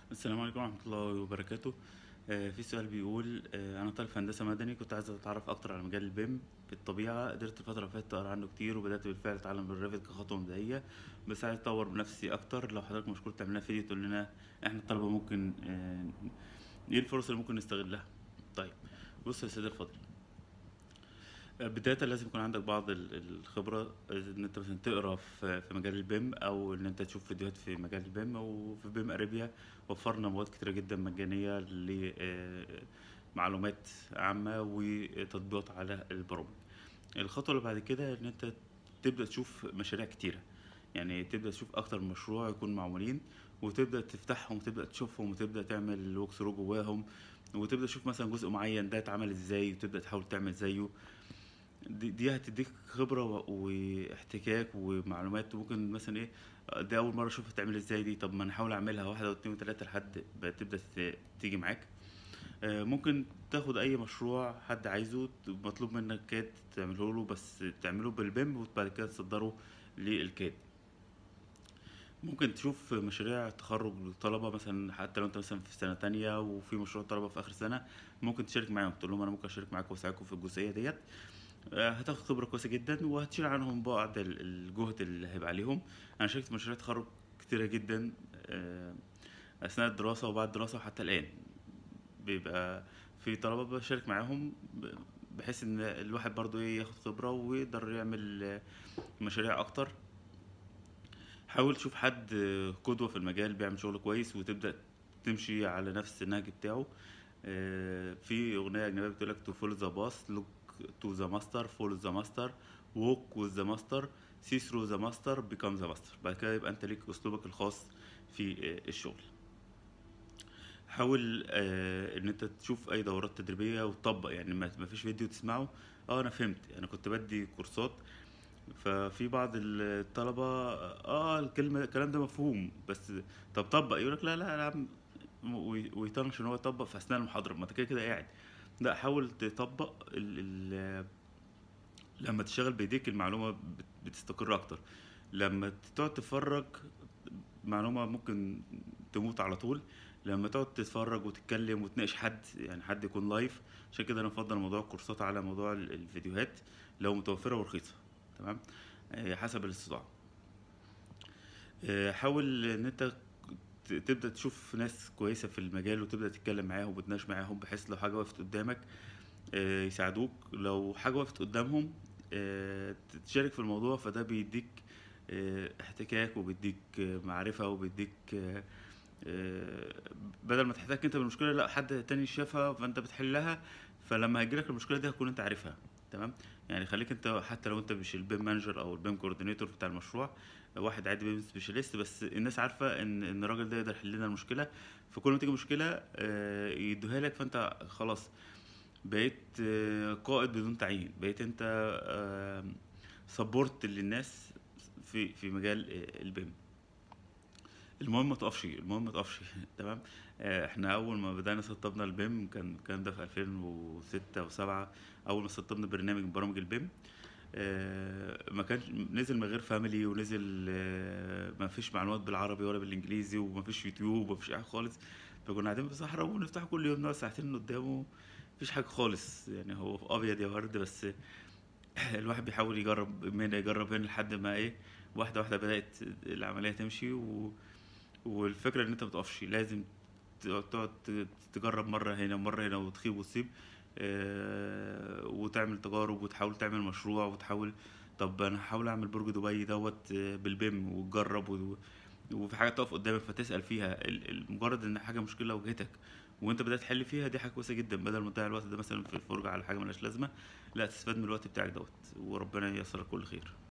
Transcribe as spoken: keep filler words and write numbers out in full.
السلام عليكم ورحمة الله وبركاته. آه، في سؤال بيقول آه، أنا طالب في هندسة مدني، كنت عايز أتعرف أكتر على مجال البيم في الطبيعة. قدرت الفترة اللي فاتت أقرأ عنه كتير وبدأت بالفعل أتعلم بالريفت كخطوة مبدئية، بس عايز أطور بنفسي أكتر. لو حضرتك مشكور تعمل لنا فيديو تقول لنا إحنا الطلبة ممكن آه، إيه الفرص اللي ممكن نستغلها. طيب، بص يا سيدي الفاضل، بداية لازم يكون عندك بعض ال- الخبرة، ان انت مثلا تقرا في في مجال البيم، او ان انت تشوف فيديوهات في مجال البيم. وفي بيم اريبيا وفرنا مواد كتيرة جدا مجانية لمعلومات عامة وتطبيقات على البرامج. الخطوة اللي بعد كده ان انت تبدأ تشوف مشاريع كتيرة، يعني تبدأ تشوف اكتر من مشروع يكون معمولين، وتبدأ تفتحهم وتبدأ تشوفهم وتبدأ تعمل ووك ثرو جواهم، وتبدأ تشوف مثلا جزء معين ده اتعمل ازاي وتبدأ تحاول تعمل زيه. دي, دي هتديك خبرة و- واحتكاك ومعلومات. ممكن مثلا ايه، دي أول مرة أشوفها تعمل ازاي دي، طب ما أنا أحاول أعملها واحدة واتنين وتلاتة لحد ما تبدأ ت- تيجي معاك. آه، ممكن تاخد أي مشروع حد عايزه مطلوب منك كاد تعمله له، بس تعمله بالبيم وبعد كده تصدره للكاد. ممكن تشوف مشاريع تخرج للطلبة مثلا، حتى لو انت مثلا في سنة تانية وفي مشروع طلبة في آخر سنة، ممكن تشارك معاهم تقول لهم أنا ممكن أشارك معاكم وأساعدكم في الجزئية ديت. آه، هتاخد خبرة كويسة جدا وهتشيل عنهم بعض ال- الجهد اللي هيبقى عليهم. أنا شاركت في مشاريع تخرج كتيرة جدا آه، أثناء الدراسة وبعد الدراسة وحتى الآن. بيبقى في طلبة بشارك معاهم ب- بحيث إن الواحد برضو إيه ياخد خبرة ويقدر يعمل آه، مشاريع أكتر. حاول تشوف حد آه، قدوة في المجال بيعمل شغل كويس وتبدأ تمشي على نفس النهج بتاعه. آه، في أغنية أجنبية بتقولك to follow the boss, look to the master, follow the master, walk with the master, see through the master, become the master. بعد كده يبقى أنت ليك أسلوبك الخاص في آه، الشغل. حاول آه، ان انت تشوف اي دورات تدريبيه وتطبق، يعني ما ما فيش فيديو تسمعه اه انا فهمت. انا كنت بدي كورسات، ففي بعض الطلبة اه الكلمة الكلام ده مفهوم، بس طب طبق، يقولك لا لا لا يا عم، وي- ويطنش ان هو يطبق في اثناء المحاضرة، ما انت كده كده قاعد. لا، حاول تطبق ال ال لما تشتغل بايديك المعلومة بت- بتستقر اكتر. لما تقعد تتفرج معلومة ممكن تموت على طول. لما تقعد تتفرج وتتكلم وتناقش حد، يعني حد يكون لايف. عشان كده انا بفضل موضوع الكورسات على موضوع ال- الفيديوهات لو متوفرة ورخيصة. تمام، آه، حسب الاستطاعة. آه، حاول ان انت ت- تبدأ تشوف ناس كويسة في المجال وتبدأ تتكلم معاهم وتناقش معاهم، بحيث لو حاجة وقفت قدامك آه، يساعدوك. لو حاجة وقفت قدامهم آه، تشارك في الموضوع، فده بيديك آه، احتكاك وبيديك آه، معرفة وبيديك آه، آه، بدل ما تحتاج انت بالمشكلة، لا حد تاني شافها فانت بتحلها. فلما هيجيلك المشكلة دي هتكون انت عارفها. تمام، يعني خليك انت حتى لو انت مش البيم مانجر او البيم كوردينيتور بتاع المشروع، واحد عادي بيم سبيشاليست، بس الناس عارفة ان ان الراجل ده يقدر يحل لنا المشكلة. فكل ما تيجي مشكلة آه، يدوها لك، فانت خلاص بقيت آه، قائد بدون تعيين. بقيت انت سبورت للناس في في مجال آه، البيم. المهم ما تقفش، المهم ما تقفش تمام. آه، احنا اول ما بدأنا سطبنا البيم كان الكلام ده في ألفين وستة و7. اول ما سطبنا برنامج من برامج البيم آه، ما كانش نزل من غير فاميلي، ونزل آه، ما فيش معلومات بالعربي ولا بالانجليزي، وما فيش يوتيوب وما فيش اي حاجه خالص. فكنا قاعدين في الصحراء ونفتح كل يوم نقعد ساعتين قدامه، مفيش حاجه خالص، يعني هو في ابيض يا ورد بس. الواحد بيحاول يجرب من هنا يجرب هنا لحد ما ايه، واحده واحده بدات العمليه تمشي. و... والفكره ان انت ما تقفش، لازم تقعد ت- تجرب مرة هنا ومرة هنا وتخيب وتصيب. آه، وتعمل تجارب وتحاول تعمل مشروع وتحاول، طب انا هحاول اعمل برج دبي دوت آه، بالبيم وتجرب و- وفي حاجة تقف قدامك فتسأل فيها. ال- ال- مجرد ان حاجة مشكلة واجهتك وانت بدأت تحل فيها، دي حاجة كويسة جدا. بدل ما تضيع الوقت ده مثلا في الفرجة على حاجة ملهاش لازمة، لا تستفاد من الوقت بتاعك دوت، وربنا ييسر لك كل خير.